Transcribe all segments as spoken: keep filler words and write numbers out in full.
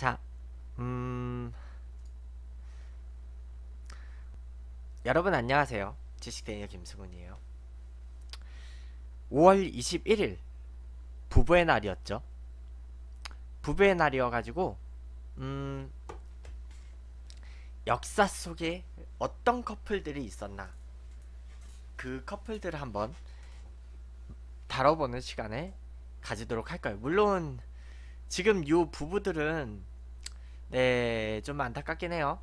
자, 음, 여러분 안녕하세요. 지식대니어 김승훈이에요. 오월 이십일일 부부의 날이었죠. 부부의 날이어가지고 음, 역사 속에 어떤 커플들이 있었나, 그 커플들을 한번 다뤄보는 시간을 가지도록 할까요? 물론 지금 요 부부들은 네, 좀 안타깝긴 해요.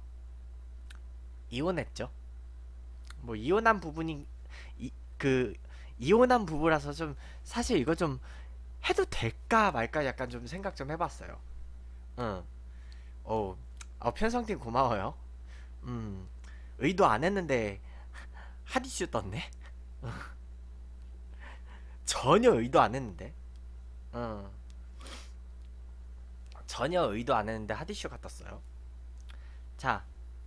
이혼했죠. 뭐 이혼한 부분이 이, 그 이혼한 부부라서 좀 사실 이거 좀 해도 될까 말까 약간 좀 생각 좀 해봤어요. 응. 어, 어 편성팀 고마워요. 음, 의도 안 했는데 핫이슈 떴네. 전혀 의도 안 했는데. 응. 전혀 의도 안 했는데 핫이슈가 떴어요. 자,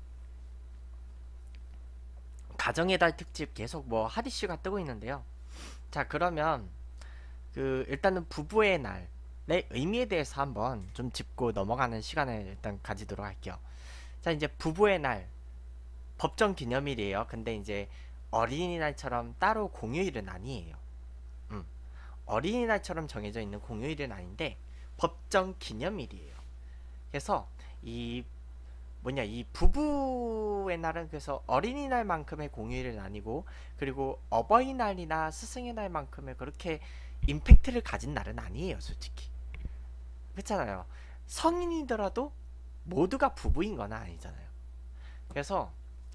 가정의 달 특집 계속 뭐 핫이슈가 뜨고 있는데요. 자, 그러면 그 일단은 부부의 날의 의미에 대해서 한번 좀 짚고 넘어가는 시간을 일단 가지도록 할게요. 자, 이제 부부의 날 법정 기념일이에요. 근데 이제 어린이날처럼 따로 공휴일은 아니에요. 음, 어린이날처럼 정해져 있는 공휴일은 아닌데 법정 기념일이에요. 그래서 이 뭐냐 이 부부의 날은 그래서 어린이날만큼의 공휴일은 아니고, 그리고 어버이날이나 스승의 날만큼의 그렇게 임팩트를 가진 날은 아니에요, 솔직히. 그렇잖아요. 성인이더라도 모두가 부부인 건 아니잖아요. 그래서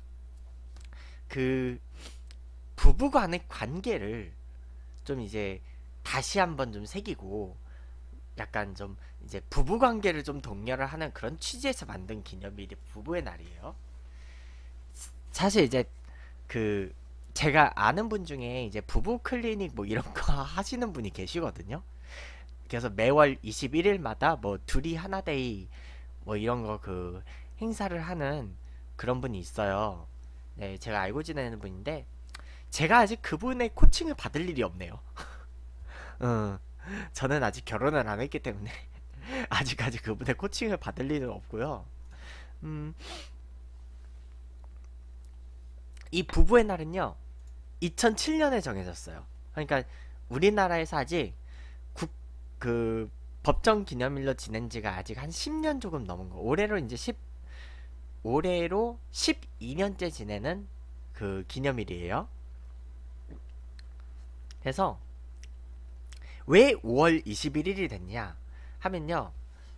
그 부부 간의 관계를 좀 이제 다시 한번 좀 새기고, 약간 좀 이제 부부 관계를 좀 독려를 하는 그런 취지에서 만든 기념일이 부부의 날이에요. 사실 이제 그 제가 아는 분 중에 이제 부부 클리닉 뭐 이런 거 하시는 분이 계시거든요. 그래서 매월 이십일일마다 뭐 둘이 하나데이 뭐 이런 거 그 행사를 하는 그런 분이 있어요. 네, 제가 알고 지내는 분인데 제가 아직 그분의 코칭을 받을 일이 없네요. 어, 저는 아직 결혼을 안 했기 때문에 아직까지 그분의 코칭을 받을 일은 없고요. 음, 이 부부의 날은요, 이천칠년에 정해졌어요. 그러니까 우리나라에서 아직 국, 그 법정 기념일로 지낸 지가 아직 한 십 년 조금 넘은 거. 올해로 이제 십 올해로 십이 년째 지내는 그 기념일이에요. 그래서 왜 오월 이십일일이 됐냐 하면요,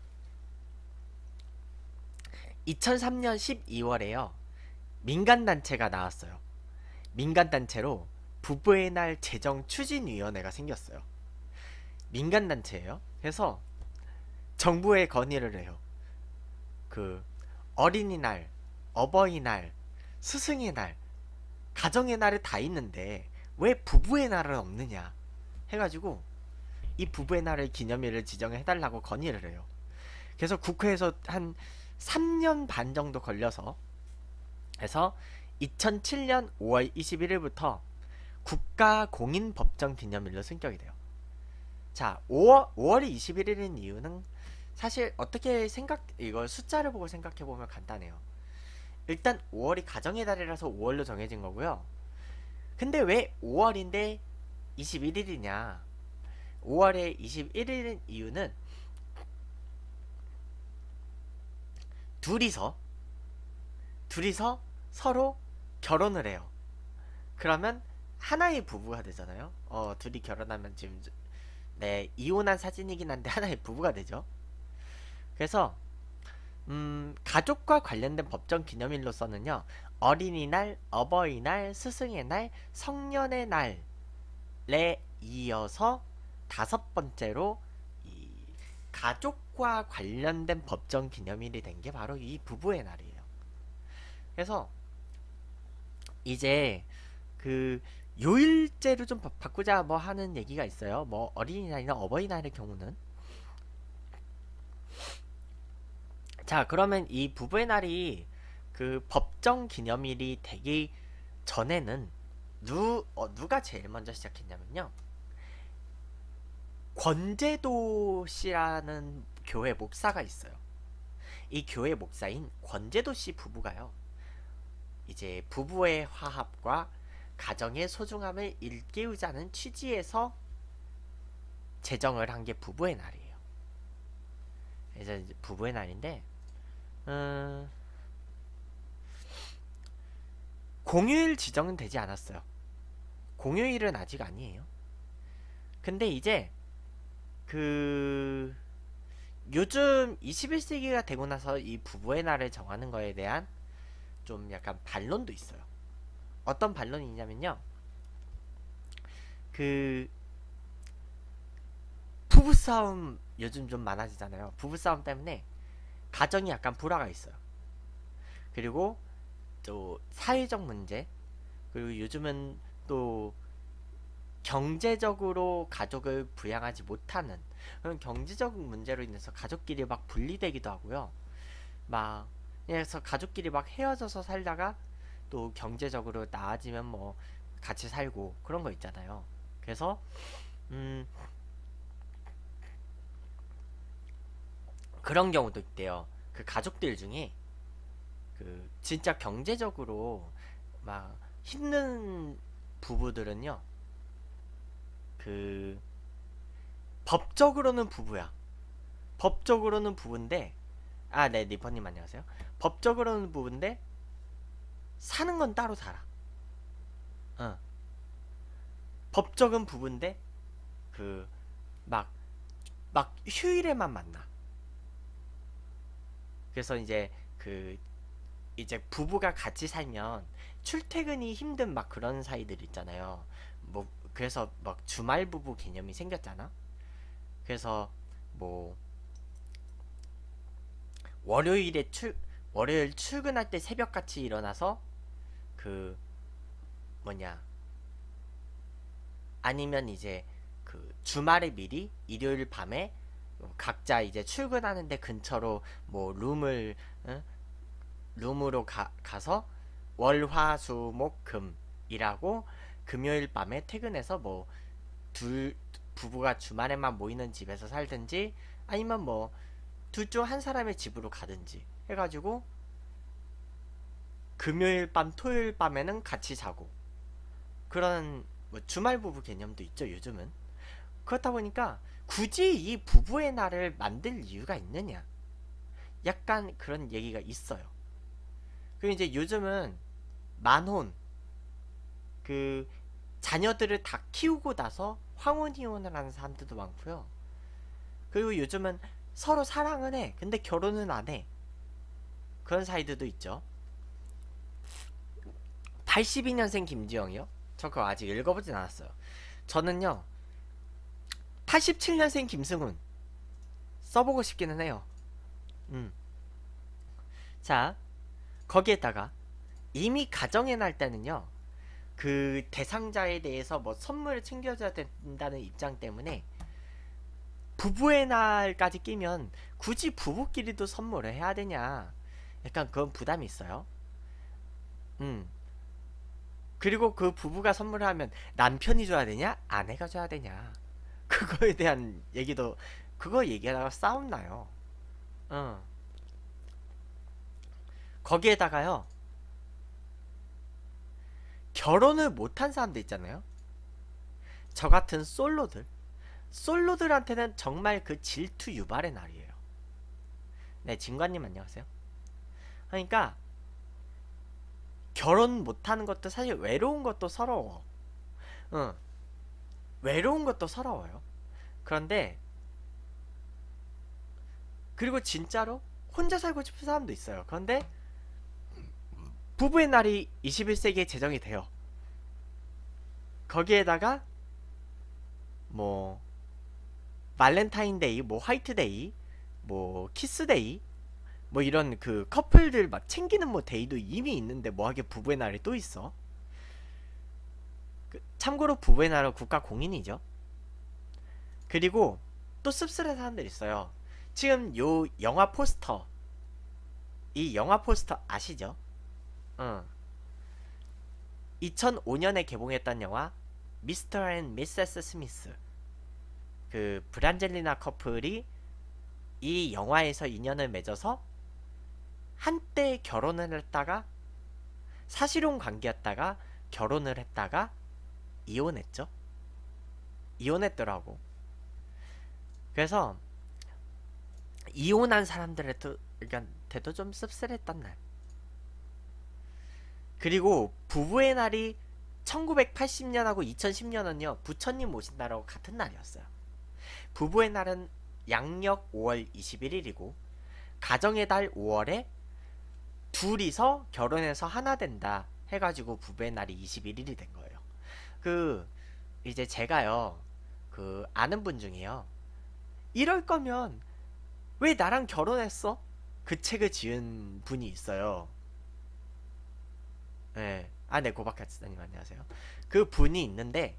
이천삼년 십이월에요 민간단체가 나왔어요. 민간단체로 부부의 날 재정 추진위원회가 생겼어요. 민간단체예요. 그래서 정부에 건의를 해요. 그 어린이날, 어버이날, 스승의 날, 가정의 날이 다 있는데 왜 부부의 날은 없느냐 해가지고 이 부부의 날을 기념일을 지정해달라고 건의를 해요. 그래서 국회에서 한 삼 년 반 정도 걸려서 해서 이천칠년 오월 이십일일부터 국가 공인 법정 기념일로 승격이 돼요. 자, 오월, 오월이 이십일일인 이유는 사실 어떻게 생각, 이걸 숫자를 보고 생각해보면 간단해요. 일단 오월이 가정의 달이라서 오월로 정해진 거고요. 근데 왜 오월인데 이십일일이냐? 오월에 이십일일인 이유는 둘이서 둘이서 서로 결혼을 해요. 그러면 하나의 부부가 되잖아요. 어, 둘이 결혼하면 지금 네, 이혼한 사진이긴 한데 하나의 부부가 되죠. 그래서 음, 가족과 관련된 법정 기념일로서는요, 어린이날, 어버이날, 스승의 날, 성년의 날에 이어서 다섯 번째로 이 가족과 관련된 법정 기념일이 된 게 바로 이 부부의 날이에요. 그래서 이제 그 요일제를 좀 바, 바꾸자 뭐 하는 얘기가 있어요. 뭐 어린이날이나 어버이날의 경우는. 자, 그러면 이 부부의 날이 그 법정 기념일이 되기 전에는 누, 어, 누가 제일 먼저 시작했냐면요, 권제도 씨라는 교회 목사가 있어요. 이 교회 목사인 권재도 씨 부부가요. 이제 부부의 화합과 가정의 소중함을 일깨우자는 취지에서 제정을 한 게 부부의 날이에요. 이제 부부의 날인데, 음, 공휴일 지정은 되지 않았어요. 공휴일은 아직 아니에요. 근데 이제 그 요즘 이십일 세기가 되고 나서 이 부부의 날을 정하는 거에 대한 좀 약간 반론도 있어요. 어떤 반론이 있냐면요. 그 부부싸움 요즘 좀 많아지잖아요. 부부싸움 때문에 가정이 약간 불화가 있어요. 그리고 또 사회적 문제, 그리고 요즘은 또 경제적으로 가족을 부양하지 못하는 그런 경제적 문제로 인해서 가족끼리 막 분리되기도 하고요. 막 그래서 가족끼리 막 헤어져서 살다가 또 경제적으로 나아지면 뭐 같이 살고 그런 거 있잖아요. 그래서 음 그런 경우도 있대요. 그 가족들 중에 그 진짜 경제적으로 막 힘든 부부들은요. 그 법적으로는 부부야. 법적으로는 부부인데 아, 네, 리퍼님 안녕하세요. 법적으로는 부부인데 사는 건 따로 살아. 어. 법적은 부부인데 그 막 막 휴일에만 만나. 그래서 이제 그 이제 부부가 같이 살면 출퇴근이 힘든 막 그런 사이들 있잖아요. 뭐 그래서 막 주말 부부 개념이 생겼잖아. 그래서 뭐 월요일에 출 월요일 출근할 때 새벽같이 일어나서 그 뭐냐 아니면 이제 그 주말에 미리 일요일 밤에 각자 이제 출근하는데 근처로 뭐 룸을 응? 룸으로 가, 가서 월화수목금 일하고 금요일 밤에 퇴근해서 뭐 둘 부부가 주말에만 모이는 집에서 살든지 아니면 뭐 둘 중 한 사람의 집으로 가든지 해가지고 금요일 밤 토요일 밤에는 같이 자고 그런 뭐 주말 부부 개념도 있죠 요즘은. 그렇다 보니까 굳이 이 부부의 날을 만들 이유가 있느냐 약간 그런 얘기가 있어요. 그리고 이제 요즘은 만혼 그 자녀들을 다 키우고 나서 황혼이혼을 하는 사람들도 많고요. 그리고 요즘은 서로 사랑은 해. 근데 결혼은 안 해. 그런 사이들도 있죠. 팔십이 년생 김지영이요? 저 그거 아직 읽어보진 않았어요. 저는요, 팔십칠 년생 김승훈. 써보고 싶기는 해요. 음. 자, 거기에다가 이미 가정의 날 때는요, 그 대상자에 대해서 뭐 선물을 챙겨줘야 된다는 입장 때문에 부부의 날까지 끼면 굳이 부부끼리도 선물을 해야 되냐. 약간 그런 부담이 있어요. 음. 그리고 그 부부가 선물을 하면 남편이 줘야 되냐? 아내가 줘야 되냐? 그거에 대한 얘기도, 그거 얘기하다가 싸움 나요. 어. 거기에다가요, 결혼을 못한 사람들 있잖아요? 저 같은 솔로들. 솔로들한테는 정말 그 질투 유발의 날이에요. 네, 진관님 안녕하세요. 그러니까, 결혼 못하는 것도 사실 외로운 것도 서러워. 응. 외로운 것도 서러워요. 그런데 그리고 진짜로 혼자 살고 싶은 사람도 있어요. 그런데 부부의 날이 이십일 세기에 제정이 돼요. 거기에다가 뭐 발렌타인데이, 뭐 화이트데이, 뭐 키스데이, 뭐 이런 그 커플들 막 챙기는 뭐 데이도 이미 있는데 뭐하게 부부의 날이 또 있어? 그, 참고로 부부의 날은 국가 공인이죠. 그리고 또 씁쓸한 사람들 있어요. 지금 요 영화 포스터, 이 영화 포스터 아시죠? 응. 이천오 년에 개봉했던 영화 미스터 앤 미세스 스미스. 그 브란젤리나 커플이 이 영화에서 인연을 맺어서 한때 결혼을 했다가 사실혼 관계였다가 결혼을 했다가 이혼했죠. 이혼했더라고. 그래서 이혼한 사람들한테도 그러니까 좀 씁쓸했던 날. 그리고 부부의 날이 천구백팔십 년하고 이천십 년은요 부처님 오신 날하고 같은 날이었어요. 부부의 날은 양력 오월 이십일일이고 가정의 달 오월에 둘이서 결혼해서 하나 된다 해가지고 부부의 날이 이십일일이 된 거예요. 그 이제 제가요 그 아는 분 중에요 이럴 거면 왜 나랑 결혼했어? 그 책을 지은 분이 있어요. 네. 아, 네, 고박카츠님 안녕하세요. 그 분이 있는데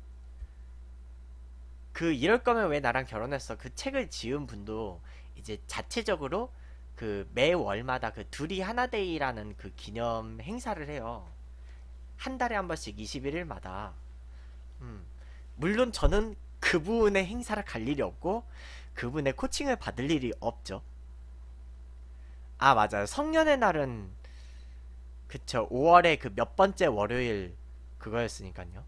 그 이럴 거면 왜 나랑 결혼했어? 그 책을 지은 분도 이제 자체적으로 그 매월마다 그 둘이 하나데이라는 그 기념 행사를 해요. 한 달에 한 번씩 이십일일마다. 음. 물론 저는 그분의 행사를 갈 일이 없고 그분의 코칭을 받을 일이 없죠. 아, 맞아요. 성년의 날은 그쵸. 오월의 그 몇 번째 월요일 그거였으니까요.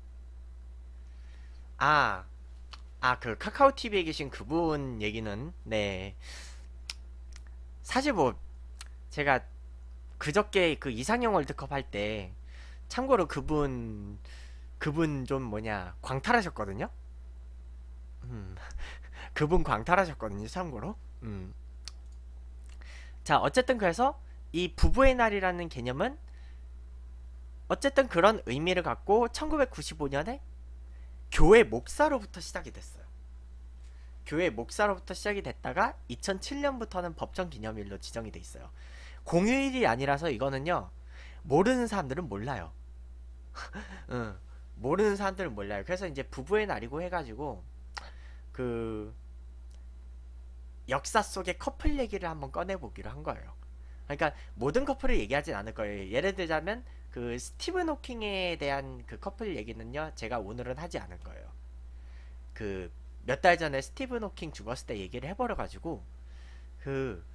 아, 아, 그 카카오티비에 계신 그분 얘기는 네. 사실 뭐 제가 그저께 그 이상형 월드컵 할 때 참고로 그분 그분 좀 뭐냐 광탈하셨거든요. 음, 그분 광탈하셨거든요. 참고로. 음. 자, 어쨌든 그래서 이 부부의 날이라는 개념은 어쨌든 그런 의미를 갖고 천구백구십오 년에 교회 목사로부터 시작이 됐어요. 교회 목사로부터 시작이 됐다가 이천칠 년부터는 법정 기념일로 지정이 돼 있어요. 공휴일이 아니라서 이거는요 모르는 사람들은 몰라요. 응, 모르는 사람들은 몰라요. 그래서 이제 부부의 날이고 해가지고 그 역사 속의 커플 얘기를 한번 꺼내보기로 한 거예요. 그러니까 모든 커플을 얘기하진 않을 거예요. 예를 들자면 그 스티븐 호킹에 대한 그 커플 얘기는요 제가 오늘은 하지 않을 거예요. 그 몇 달 전에 스티븐 호킹 죽었을 때 얘기를 해버려가지고 그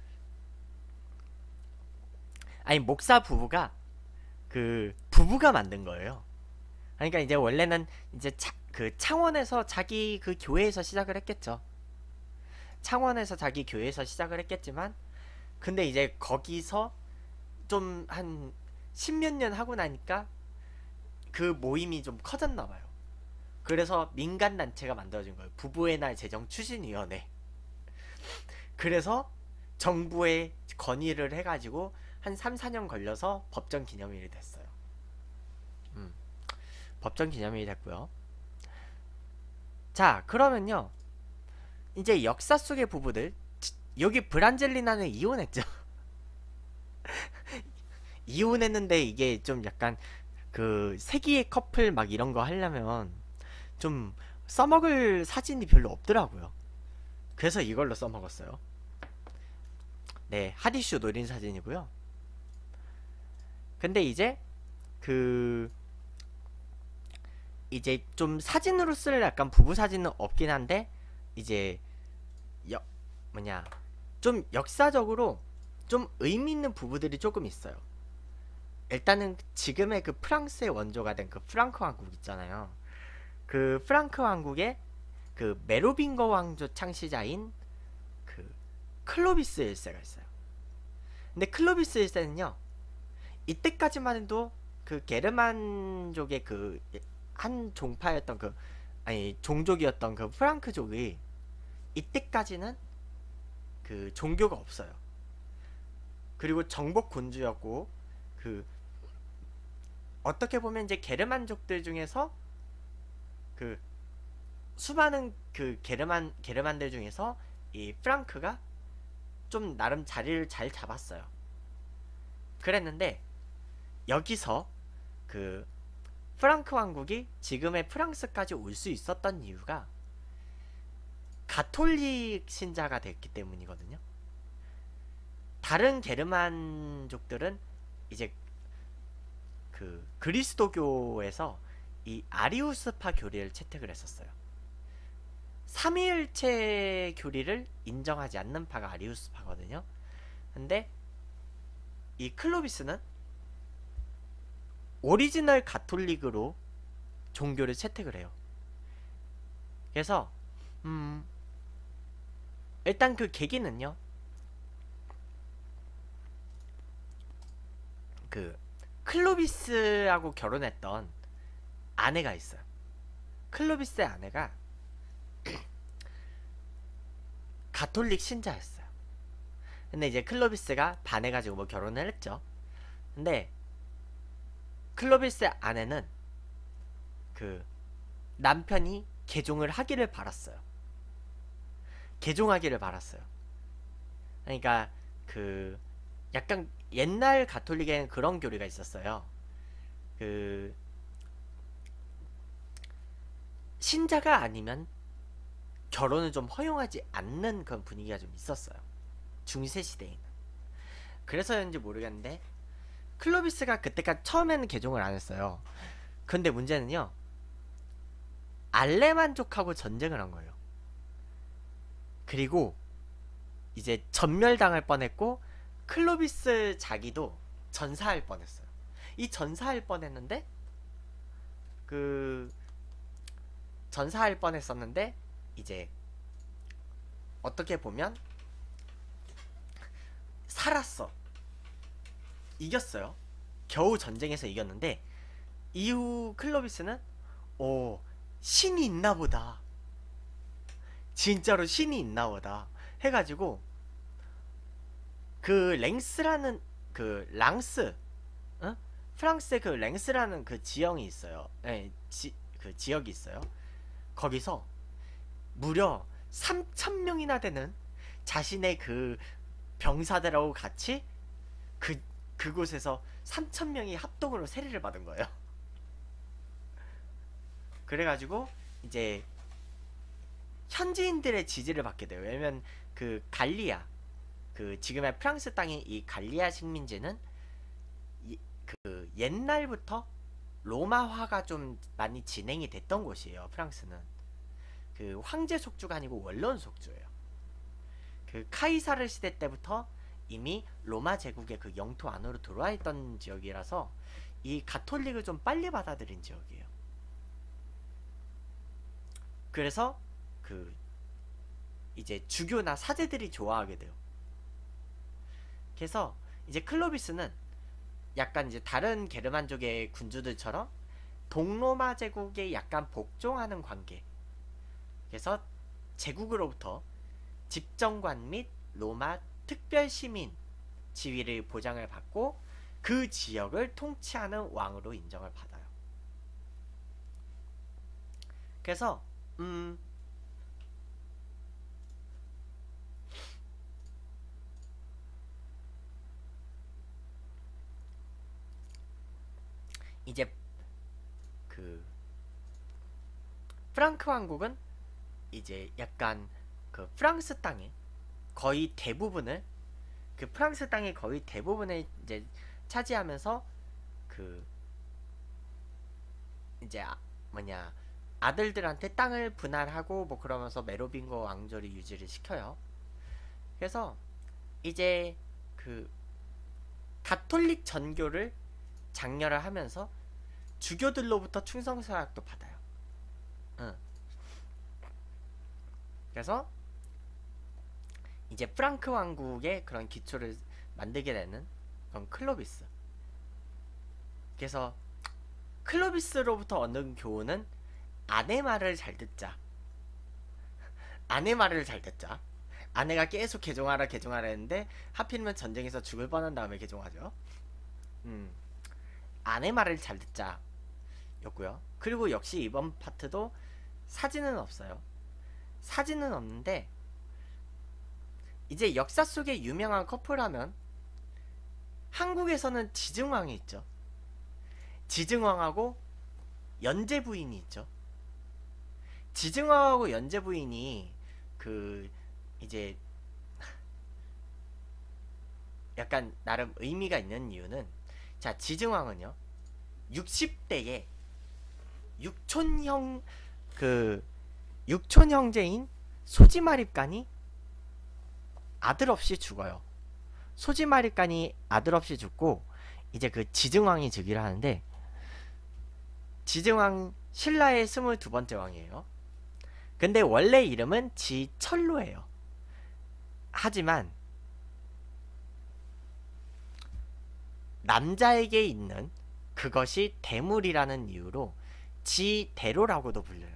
아니 목사 부부가 그 부부가 만든 거예요. 그러니까 이제 원래는 이제 차, 그 창원에서 자기 그 교회에서 시작을 했겠죠. 창원에서 자기 교회에서 시작을 했겠지만 근데 이제 거기서 좀 한 십몇 년 하고 나니까 그 모임이 좀 커졌나 봐요. 그래서 민간단체가 만들어진 거예요. 부부의 날 제정 추진위원회. 그래서 정부에 건의를 해가지고 한 삼, 사 년 걸려서 법정 기념일이 됐어요. 음, 법정 기념일이 됐고요. 자, 그러면요. 이제 역사 속의 부부들 여기 브란젤리나는 이혼했죠. 이혼했는데 이게 좀 약간 그 세기의 커플 막 이런 거 하려면 좀 써먹을 사진이 별로 없더라고요. 그래서 이걸로 써먹었어요. 네, 하디슈 노린 사진이고요. 근데 이제 그 이제 좀 사진으로 쓸 약간 부부 사진은 없긴 한데 이제 여, 뭐냐 좀 역사적으로 좀 의미 있는 부부들이 조금 있어요. 일단은 지금의 그 프랑스의 원조가 된 그 프랑크 왕국 있잖아요. 그 프랑크 왕국의 그 메로빙거 왕조 창시자인 그 클로비스 일 세가 있어요. 근데 클로비스 일 세는요 이때까지만 해도 그 게르만족의 그 한 종파였던 그 아니 종족이었던 그 프랑크족이 이때까지는 그 종교가 없어요. 그리고 정복 군주였고 그 어떻게 보면 이제 게르만족들 중에서 그 수많은 그 게르만 게르만들 중에서 이 프랑크가 좀 나름 자리를 잘 잡았어요. 그랬는데 여기서 그 프랑크 왕국이 지금의 프랑스까지 올 수 있었던 이유가 가톨릭 신자가 됐기 때문이거든요. 다른 게르만족들은 이제 그 그리스도교에서 이 아리우스파 교리를 채택을 했었어요. 삼위일체 교리를 인정하지 않는 파가 아리우스파거든요. 근데 이 클로비스는 오리지널 가톨릭으로 종교를 채택을 해요. 그래서 음 일단 그 계기는요, 그 클로비스하고 결혼했던 아내가 있어요. 클로비스의 아내가 가톨릭 신자였어요. 근데 이제 클로비스가 반해가지고 뭐 결혼을 했죠. 근데 클로비스의 아내는 그 남편이 개종을 하기를 바랐어요. 개종하기를 바랐어요. 그러니까 그 약간 옛날 가톨릭에는 그런 교리가 있었어요. 그 신자가 아니면 결혼을 좀 허용하지 않는 그런 분위기가 좀 있었어요. 중세 시대에는. 그래서였는지 모르겠는데 클로비스가 그때까지 처음에는 개종을 안 했어요. 근데 문제는요, 알레만족하고 전쟁을 한 거예요. 그리고 이제 전멸당할 뻔했고 클로비스 자기도 전사할 뻔했어요. 이 전사할 뻔했는데 그 전사할 뻔했었는데 이제 어떻게 보면 살았어. 이겼어요. 겨우 전쟁에서 이겼는데 이후 클로비스는 오, 신이 있나보다, 진짜로 신이 있나보다 해가지고 그 랭스라는 그 랑스, 어? 프랑스의 그 랭스라는 그 지형이 있어요. 네, 지, 그 지역이 있어요. 거기서 무려 삼천 명이나 되는 자신의 그 병사들하고 같이 그 그곳에서 삼천 명이 합동으로 세례를 받은 거예요. 그래가지고 이제 현지인들의 지지를 받게 돼요. 왜냐면 그 갈리아, 그 지금의 프랑스 땅의 이 갈리아 식민지는 이, 그 옛날부터 로마화가 좀 많이 진행이 됐던 곳이에요. 프랑스는 그 황제 속주가 아니고 원로원 속주예요. 그 카이사르 시대 때부터 이미 로마 제국의 그 영토 안으로 들어와 있던 지역이라서 이 가톨릭을 좀 빨리 받아들인 지역이에요. 그래서 그 이제 주교나 사제들이 좋아하게 돼요. 그래서 이제 클로비스는 약간 이제 다른 게르만족의 군주들처럼 동로마 제국에 약간 복종하는 관계. 그래서 제국으로부터 집정관 및 로마 특별시민 지위를 보장을 받고 그 지역을 통치하는 왕으로 인정을 받아요. 그래서 음 이제 그 프랑크 왕국은 이제 약간 그 프랑스 땅에 거의 대부분을 그 프랑스 땅의 거의 대부분을 이제 차지하면서 그 이제 아, 뭐냐 아들들한테 땅을 분할하고 뭐 그러면서 메로빙거 왕조를 유지를 시켜요. 그래서 이제 그 가톨릭 전교를 장려를 하면서 주교들로부터 충성서약도 받아요. 응. 그래서 이제 프랑크 왕국의 그런 기초를 만들게 되는 그런 클로비스. 그래서 클로비스로부터 얻는 교훈은 아내 말을 잘 듣자. 아내 말을 잘 듣자. 아내가 계속 개종하라 개종하라 했는데 하필이면 전쟁에서 죽을 뻔한 다음에 개종하죠. 음, 아내 말을 잘 듣자 였고요. 그리고 역시 이번 파트도 사진은 없어요. 사진은 없는데 이제 역사 속에 유명한 커플하면 한국에서는 지증왕이 있죠. 지증왕하고 연재 부인이 있죠. 지증왕하고 연재 부인이 그 이제 약간 나름 의미가 있는 이유는, 자, 지증왕은요 육십 대에 육촌형 그 육촌 형제인 소지마립간이 아들 없이 죽어요. 소지마립간이 아들 없이 죽고 이제 그 지증왕이 즉위를 하는데, 지증왕 신라의 스물두 번째 왕이에요. 근데 원래 이름은 지철로예요. 하지만 남자에게 있는 그것이 대물이라는 이유로 지대로라고도 불려요.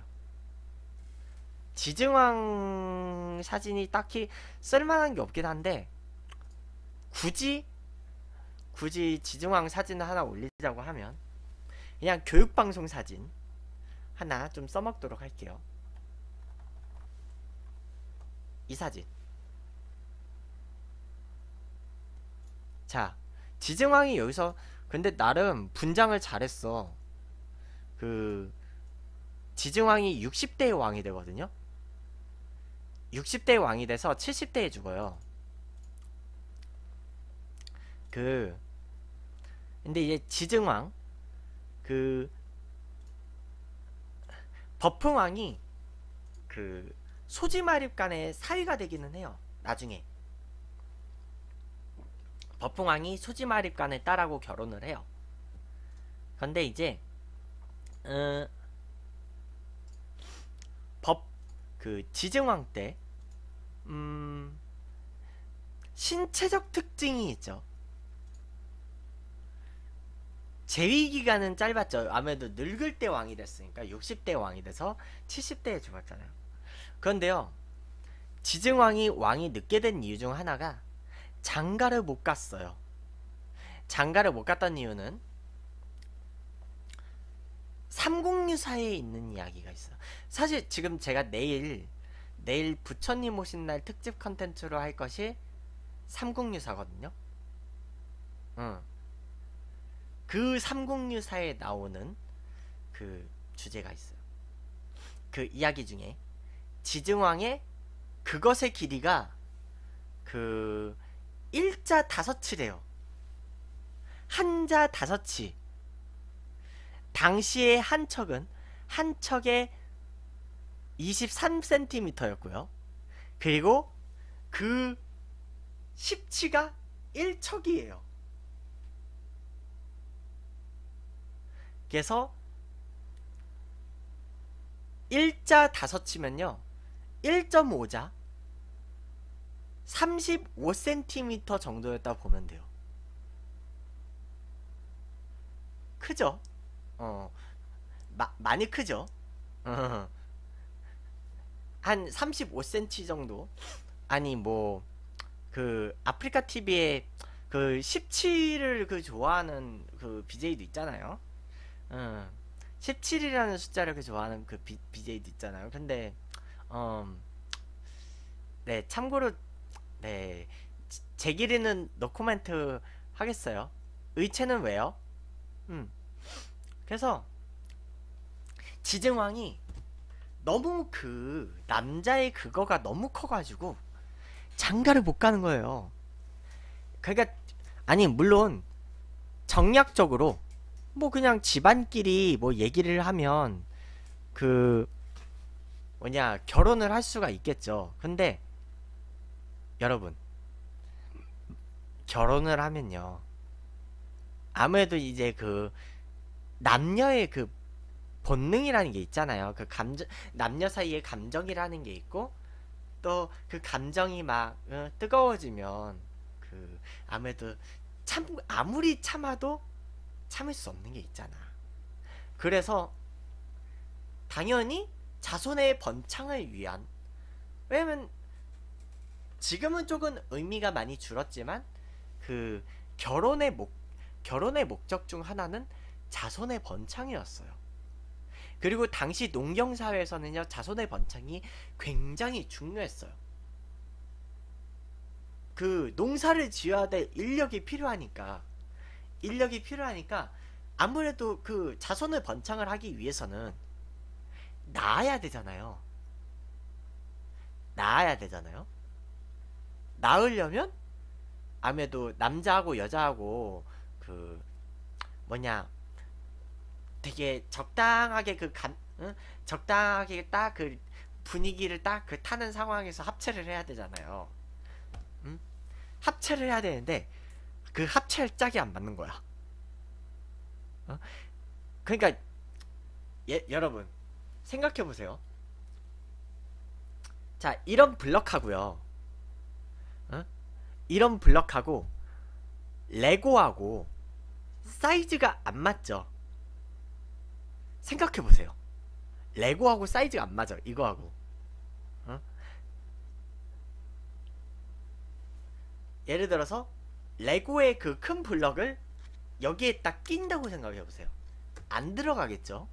지증왕 사진이 딱히 쓸만한 게 없긴 한데, 굳이 굳이 지증왕 사진을 하나 올리자고 하면 그냥 교육방송 사진 하나 좀 써먹도록 할게요. 이 사진. 자, 지증왕이 여기서 근데 나름 분장을 잘했어. 그 지증왕이 육십 대의 왕이 되거든요. 육십 대의 왕이 돼서 칠십 대에 죽어요. 그 근데 이제 지증왕 그 버풍왕이 그 소지마립간의 사위가 되기는 해요. 나중에 버풍왕이 소지마립간의 딸하고 결혼을 해요. 근데 이제 어, 법 그 지증왕 때 음, 신체적 특징이 있죠. 재위 기간은 짧았죠. 아무래도 늙을 때 왕이 됐으니까 육십 대 왕이 돼서 칠십 대에 죽었잖아요. 그런데요, 지증왕이 왕이 늦게 된 이유 중 하나가 장가를 못 갔어요. 장가를 못 갔던 이유는 삼국유사에 있는 이야기가 있어요. 사실 지금 제가 내일 내일 부처님 오신 날 특집 컨텐츠로 할 것이 삼국유사거든요. 응. 그 삼국유사에 나오는 그 주제가 있어요. 그 이야기 중에 지증왕의 그것의 길이가 그 일자 다섯치래요. 한자 다섯치. 당시의 한 척은 한 척에 이십삼 센티미터였고요. 그리고 그 십치가 일 척이에요. 그래서 일자 다섯치면요, 일 점 오자 삼십오 센티미터 정도였다 보면 돼요. 크죠? 어, 마, 많이 크죠? 어. 한 삼십오 센티미터 정도? 아니 뭐 그 아프리카 티비에 그 십칠을 그 좋아하는 그 비제이도 있잖아요. 어, 십칠이라는 숫자를 그 좋아하는 그 비, 비제이도 있잖아요. 근데 음, 네, 참고로 네, 제 길이는 노코멘트 하겠어요. 의체는 왜요? 음. 그래서 지증왕이 너무 그 남자의 그거가 너무 커가지고 장가를 못 가는 거예요. 그러니까 아니 물론 정략적으로 뭐 그냥 집안끼리 뭐 얘기를 하면 그 뭐냐 결혼을 할 수가 있겠죠. 근데 여러분, 결혼을 하면요, 아무래도 이제 그 남녀의 그 본능이라는 게 있잖아요. 그 감정, 남녀 사이의 감정이라는 게 있고, 또 그 감정이 막 어, 뜨거워지면 그 아무래도 참 아무리 참아도 참을 수 없는 게 있잖아. 그래서 당연히 자손의 번창을 위한, 왜냐면 지금은 조금 의미가 많이 줄었지만 그 결혼의 목 결혼의 목적 중 하나는 자손의 번창이었어요. 그리고 당시 농경 사회에서는요, 자손의 번창이 굉장히 중요했어요. 그 농사를 지어야 될 인력이 필요하니까 인력이 필요하니까 아무래도 그 자손을 번창을 하기 위해서는 낳아야 되잖아요. 낳아야 되잖아요. 낳으려면 아무래도 남자하고 여자하고 그 뭐냐 되게 적당하게 그 감, 응? 적당하게 딱 그 분위기를 딱 그 타는 상황에서 합체를 해야 되잖아요. 응? 합체를 해야 되는데 그 합체할 짝이 안 맞는 거야. 어? 그러니까 예, 여러분 생각해 보세요. 자, 이런 블럭하고요. 어? 이런 블럭하고 레고하고 사이즈가 안 맞죠? 생각해 보세요. 레고하고 사이즈가 안 맞아. 이거하고. 어? 예를 들어서 레고의 그 큰 블럭을 여기에 딱 낀다고 생각해 보세요. 안 들어가겠죠?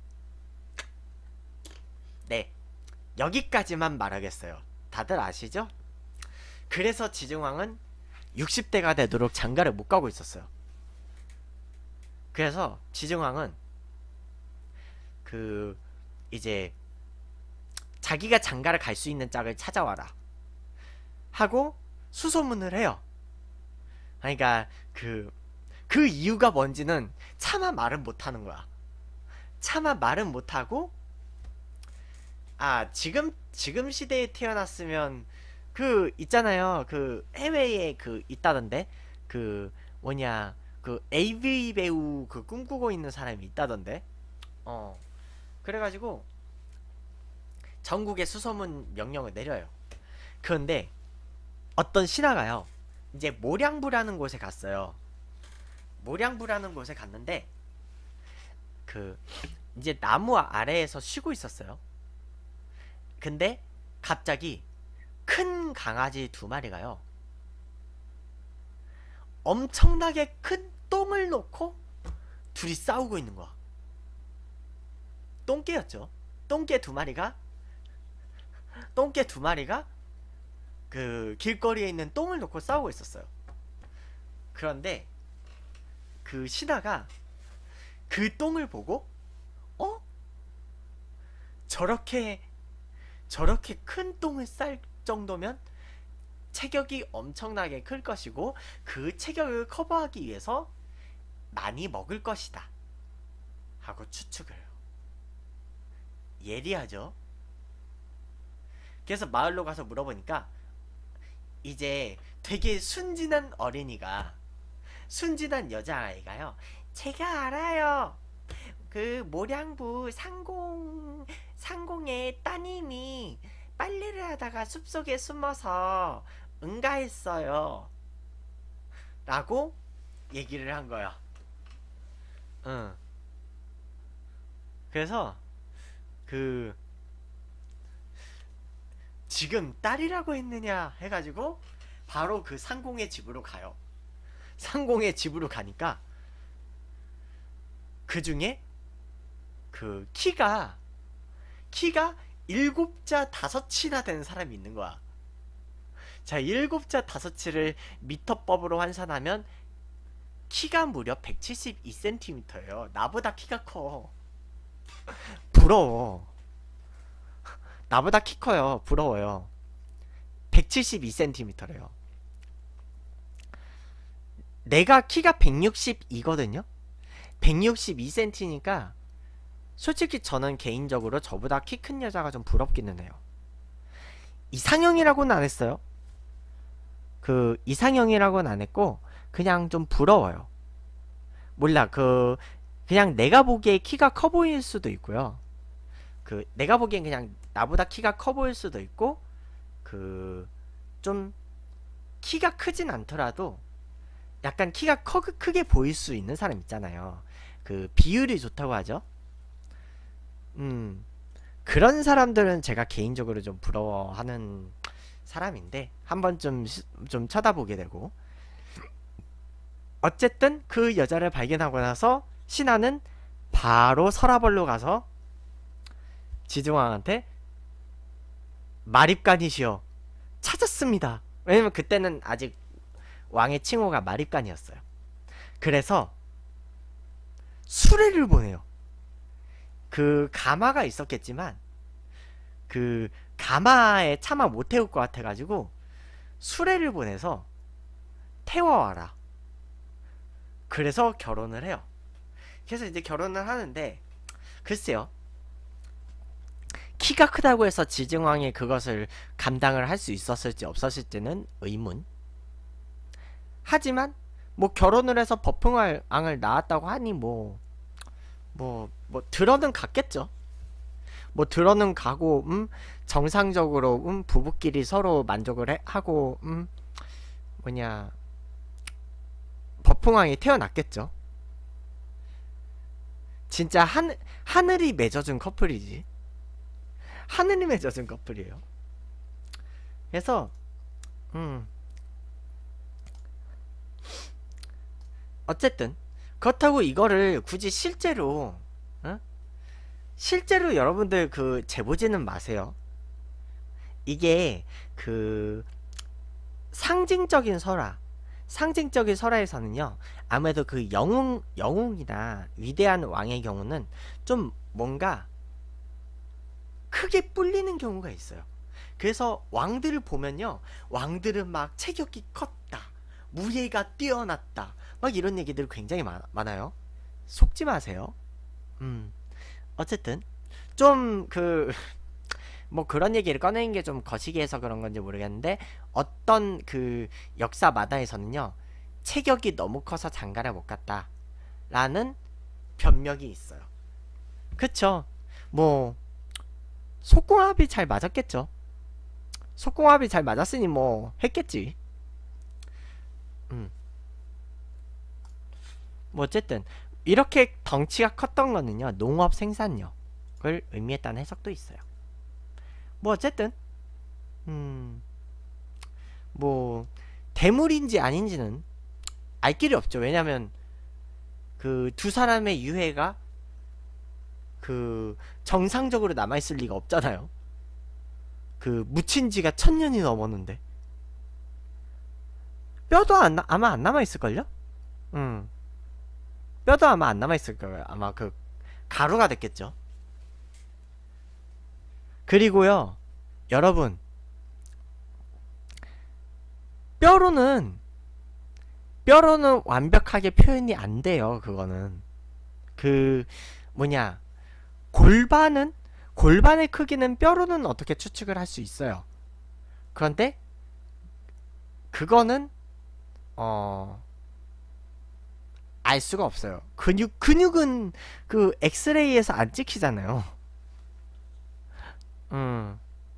네. 여기까지만 말하겠어요. 다들 아시죠? 그래서 지증왕은 육십 대가 되도록 장가를 못 가고 있었어요. 그래서 지증왕은 그 이제 자기가 장가를 갈 수 있는 짝을 찾아와라 하고 수소문을 해요. 그러니까 그, 그 이유가 뭔지는 차마 말은 못하는 거야. 차마 말은 못하고, 아 지금 지금 시대에 태어났으면 그 있잖아요. 그 해외에 그 있다던데 그 뭐냐 그 에이브이 배우 그 꿈꾸고 있는 사람이 있다던데. 어 그래가지고 전국에 수소문 명령을 내려요. 그런데 어떤 신하가요 이제 모량부라는 곳에 갔어요. 모량부라는 곳에 갔는데 그 이제 나무 아래에서 쉬고 있었어요. 근데 갑자기 큰 강아지 두 마리가요 엄청나게 큰 똥을 놓고 둘이 싸우고 있는 거야. 똥개였죠. 똥개 두 마리가 똥개 두 마리가 그 길거리에 있는 똥을 놓고 싸우고 있었어요. 그런데 그 신하가 그 똥을 보고 어? 저렇게 저렇게 큰 똥을 쌀 정도면 체격이 엄청나게 클 것이고 그 체격을 커버하기 위해서 많이 먹을 것이다 하고 추측을 해요. 예리하죠? 그래서 마을로 가서 물어보니까 이제 되게 순진한 어린이가 순진한 여자아이가요 제가 알아요. 그 모량부 상공 상공의 따님이 빨래를 하다가 숲속에 숨어서 응가했어요 라고 얘기를 한 거야. 응. 그래서 그 지금 딸이라고 했느냐 해가지고 바로 그 상공의 집으로 가요. 상공의 집으로 가니까 그 중에 그 키가 키가 일곱자 다섯치나 되는 사람이 있는 거야. 자, 일곱자 다섯치를 미터법으로 환산하면 키가 무려 백칠십이 센티미터예요. 나보다 키가 커. 부러워. 나보다 키 커요. 부러워요. 백칠십이 센티미터래요. 내가 키가 백육십이거든요. 백육십이 센티미터니까 솔직히 저는 개인적으로 저보다 키 큰 여자가 좀 부럽기는 해요. 이상형이라고는 안 했어요. 그 이상형이라고는 안 했고 그냥 좀 부러워요. 몰라 그 그냥 내가 보기에 키가 커 보일 수도 있고요. 그 내가 보기엔 그냥 나보다 키가 커 보일 수도 있고 그 좀 키가 크진 않더라도 약간 키가 커, 크게 보일 수 있는 사람 있잖아요. 그 비율이 좋다고 하죠. 음 그런 사람들은 제가 개인적으로 좀 부러워하는 사람인데 한번 좀, 좀 쳐다보게 되고 어쨌든 그 여자를 발견하고 나서 신하는 바로 서라벌로 가서 지중왕한테 마립간이시여 찾았습니다. 왜냐면 그때는 아직 왕의 칭호가 마립간이었어요. 그래서 수레를 보내요. 그 가마가 있었겠지만 그 가마에 차마 못 태울 것 같아가지고 수레를 보내서 태워와라. 그래서 결혼을 해요. 그래서 이제 결혼을 하는데 글쎄요. 키가 크다고 해서 지증왕이 그것을 감당을 할 수 있었을지 없었을지는 의문. 하지만 뭐 결혼을 해서 버풍왕을 낳았다고 하니 뭐 뭐 뭐 들어는 갔겠죠. 뭐 들어는 가고 음 정상적으로 음 부부끼리 서로 만족을 해, 하고 음 뭐냐 버풍왕이 태어났겠죠. 진짜 한 하늘이 맺어준 커플이지. 하늘이 맺어준 커플이에요. 그래서 음 어쨌든 그렇다고 이거를 굳이 실제로 어? 실제로 여러분들 그 재보지는 마세요. 이게 그 상징적인 설화 상징적인 설화에서는요 아무래도 그 영웅 영웅이나 위대한 왕의 경우는 좀 뭔가 크게 뿔리는 경우가 있어요. 그래서 왕들을 보면요 왕들은 막 체격이 컸다, 무예가 뛰어났다, 막 이런 얘기들 굉장히 많, 많아요. 속지 마세요. 음 어쨌든 좀 그 뭐 그런 얘기를 꺼내는 게 좀 거시기해서 그런 건지 모르겠는데 어떤 그 역사 마다에서는요 체격이 너무 커서 장가를 못 갔다 라는 변명이 있어요. 그쵸. 뭐 속궁합이 잘 맞았겠죠. 속궁합이 잘 맞았으니 뭐 했겠지. 음. 뭐 어쨌든 이렇게 덩치가 컸던 거는요 농업 생산력을 의미했다는 해석도 있어요. 뭐 어쨌든 음 뭐 대물인지 아닌지는 알 길이 없죠. 왜냐면 그 두 사람의 유해가 그 정상적으로 남아있을 리가 없잖아요. 그 묻힌 지가 천년이 넘었는데 뼈도 안, 아마 안 남아있을걸요? 음 뼈도 아마 안 남아있을거예요. 아마 그 가루가 됐겠죠. 그리고요 여러분 뼈로는 뼈로는 완벽하게 표현이 안 돼요. 그거는 그 뭐냐 골반은 골반의 크기는 뼈로는 어떻게 추측을 할 수 있어요. 그런데 그거는 어 알 수가 없어요. 근육 근육은 그 엑스레이에서 안 찍히잖아요. 음.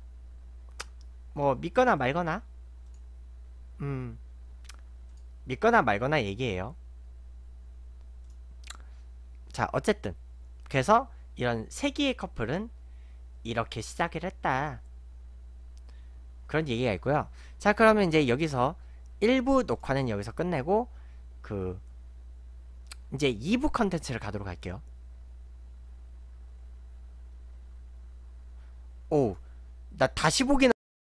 뭐 믿거나 말거나 음 믿거나 말거나 얘기해요. 자 어쨌든 그래서 이런 세기의 커플은 이렇게 시작을 했다 그런 얘기가 있고요. 자 그러면 이제 여기서 일 부 녹화는 여기서 끝내고 그 이제 이 부 컨텐츠를 가도록 할게요. 오 나 다시 보기는